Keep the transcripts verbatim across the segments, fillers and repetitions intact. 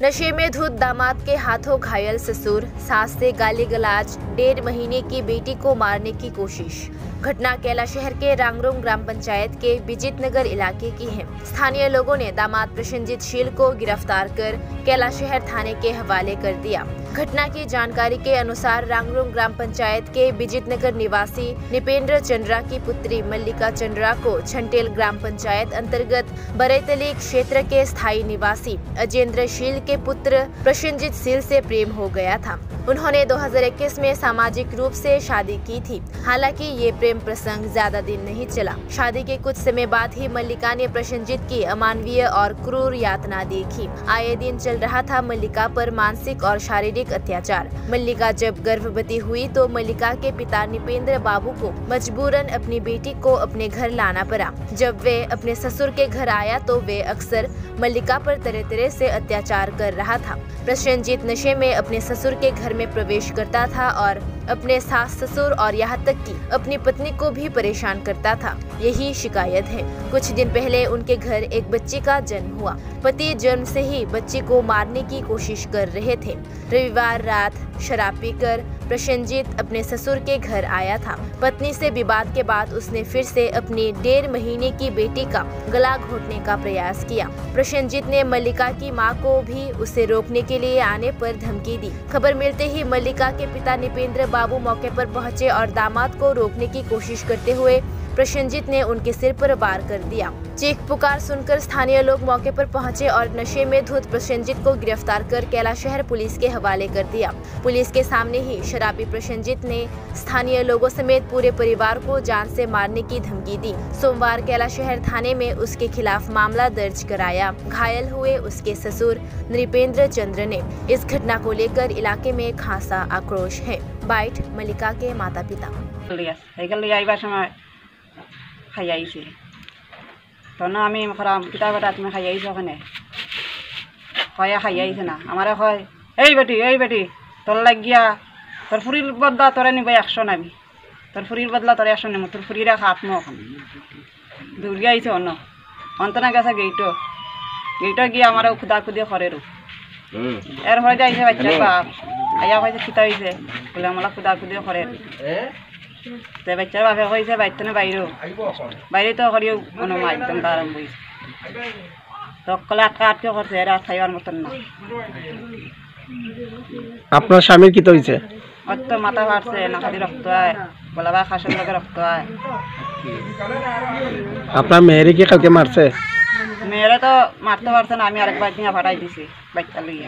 नशे में धुत दामाद के हाथों घायल ससुर, सास से गाली गलाज, डेढ़ महीने की बेटी को मारने की कोशिश। घटना कैला शहर के रांगरोंग ग्राम पंचायत के बिजित नगर इलाके की है। स्थानीय लोगों ने दामाद प्रसन्नजीत शील को गिरफ्तार कर कैला शहर थाने के हवाले कर दिया। घटना की जानकारी के अनुसार रांगरोंग ग्राम पंचायत के बिजित नगर निवासी निपेंद्र चंद्रा की पुत्री मल्लिका चंद्रा को छंटेल ग्राम पंचायत अंतर्गत बरेतली क्षेत्र के स्थायी निवासी अजेंद्र शील के पुत्र प्रसन्नजीत शील से प्रेम हो गया था। उन्होंने दो हज़ार इक्कीस में सामाजिक रूप से शादी की थी। हालांकि ये प्रेम प्रसंग ज्यादा दिन नहीं चला। शादी के कुछ समय बाद ही मल्लिका ने प्रसन्नजीत की अमानवीय और क्रूर यातना देखी। आए दिन चल रहा था मल्लिका पर मानसिक और शारीरिक अत्याचार। मल्लिका जब गर्भवती हुई तो मल्लिका के पिता निपेंद्र बाबू को मजबूरन अपनी बेटी को अपने घर लाना पड़ा। जब वे अपने ससुर के घर आया तो वे अक्सर मल्लिका पर तरह तरह से अत्याचार कर रहा था। प्रसन्नजीत नशे में अपने ससुर के घर में प्रवेश करता था और अपने सास ससुर और यहाँ तक कि अपनी पत्नी को भी परेशान करता था। यही शिकायत है। कुछ दिन पहले उनके घर एक बच्ची का जन्म हुआ। पति जन्म से ही बच्ची को मारने की कोशिश कर रहे थे। रविवार रात शराब पीकर प्रसन्नजीत अपने ससुर के घर आया था। पत्नी से विवाद के बाद उसने फिर से अपनी डेढ़ महीने की बेटी का गला घोटने का प्रयास किया। प्रसन्नजीत ने मल्लिका की मां को भी उसे रोकने के लिए आने पर धमकी दी। खबर मिलते ही मल्लिका के पिता निपेंद्र बाबू मौके पर पहुंचे और दामाद को रोकने की कोशिश करते हुए प्रसन्नजीत ने उनके सिर पर वार कर दिया। चीख पुकार सुनकर स्थानीय लोग मौके पर पहुंचे और नशे में धुत प्रसन्नजीत को गिरफ्तार कर कैला शहर पुलिस के हवाले कर दिया। पुलिस के सामने ही शराबी प्रसन्नजीत ने स्थानीय लोगों समेत पूरे परिवार को जान से मारने की धमकी दी। सोमवार कैला शहर थाने में उसके खिलाफ मामला दर्ज कराया। घायल हुए उसके ससुर नृपेंद्र चंद्र ने। इस घटना को लेकर इलाके में खासा आक्रोश है। बाइट मल्लिका के माता पिता। খাইয়াইছে তখন আমি কিতা বেটা তুমি খাইয়াইছো ওখানে কয়া খাইয়াইছে না আমারে কয় এই বেটি এই বেটি তোর লাগিয়া তোর ফুরির বদলা তোরে নিব একশো নামি তোর ফুরির বদলা তোর একশো নিব তোর ফুরিরা খাতম ওখানে দৌড়িয়ে আইছে অন্য অন্তনা গেছে গেইটো গেইটো গিয়ে আমার খুদা খুদি করে রূপ এর হয়ে যাইছে বাচ্চা বাপ আয়া কইছে খিতা হইছে বলে আমার খুদা খুদি করে তো বাচ্চার বাপে কইছে বাইতে না বাইরেও বাইরে তো করিও কোনো একদম আরম্ভ হয়েছে সকলে আটকা আটকে করছে এরা খাইবার মতন না। আপনার স্বামীর কি তো হয়েছে? ওর তো মাথা ফাটছে, নাকাদি রক্ত হয়, গলা বা খাসের লগে রক্ত হয়। আপনার মেয়েরে কি কালকে মারছে? মেয়েরা তো মারতে পারছে না, আমি আরেকবার নিয়ে ফাটাই দিছি বাচ্চা লইয়া।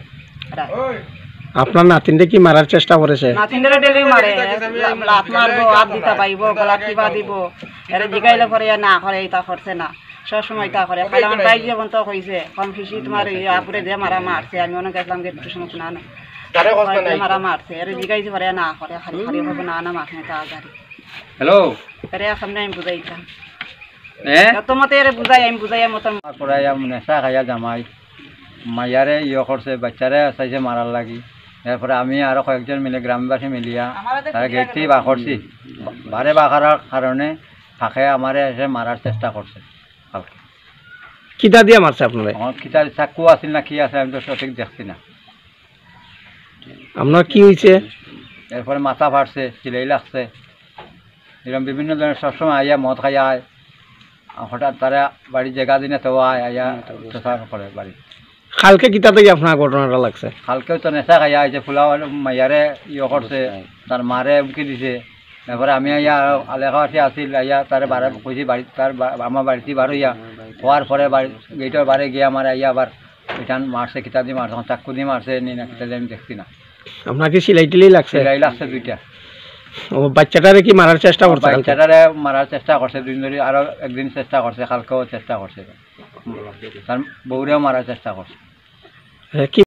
আপনার নাতিনটা কি মারার চেষ্টা করেছে? নাতিনটা ডেলি মারে, লাত মারবো, হাত দিতে পাইব, গলা টিপা দিব, এর জিগাইলে পরে না করে, এটা করছে না, সবসময় এটা করে। খালি আমার বাইক জীবন তো কইছে কম খুশি তোমার আপুরে দিয়ে মারা মারছে, আমি অনেক গেছিলাম গেট সমস্যা না না মারা মারছে, এর জিগাইছে পরে না করে, খালি খালি হবে না না মাখনে তাড়াতাড়ি। হ্যালো এর সামনে আমি বুঝাইতাম যত মতে এর বুঝাই আমি বুঝাই মতন করাইয়া নেশা খাইয়া জামাই মাইয়ারে ইয়ে করছে, বাচ্চারে চাইছে মারার লাগি। এরপরে আমি আরো কয়েকজন মিলে গ্রামবাসী মিলিয়া তারা গেটটি বা করছি, বারে বা করার কারণে ফাঁকে আমারে এসে মারার চেষ্টা করছে। কিতা দিয়ে মারছে আপনারা? আমার কিতা চাকু আছিল না কি আছে আমি তো সঠিক দেখছি না। আপনার কি হয়েছে? এরপরে মাথা ফাটছে, সিলাই লাগছে, এরকম বিভিন্ন ধরনের সবসময় আইয়া মদ খাইয়া আয়, হঠাৎ তারা বাড়ির জায়গা দিনে তো আয় আইয়া করে বাড়ি। কালকে কিতা থেকে আপনার ঘটনাটা লাগছে? কালকেও তো নেশা খাইয়া আইছে, ফুলা মাইয়ারে ইয়ে করছে, তার মারে উমকি দিছে। তারপরে আমি আইয়া এলাকাবাসী আসিল, আইয়া তার বারে কইছি বাড়ি, তার আমার বাড়িতে বার হইয়া হওয়ার পরে বাড়ি গেটের বারে গিয়ে আমার আইয়া আবার এখান মারছে, কিতা দিয়ে মারছে, চাকু দিয়ে মারছে নি না কিতা দিয়ে আমি দেখছি না। আপনার কি সিলাই টিলাই লাগছে? সিলাই লাগছে দুইটা। ও বাচ্চাটারে কি মারার চেষ্টা করছে? বাচ্চাটারে মারার চেষ্টা করছে দুই দিন ধরে, আরো একদিন চেষ্টা করছে, কালকেও চেষ্টা করছে, তার বউরেও মারার চেষ্টা করছে।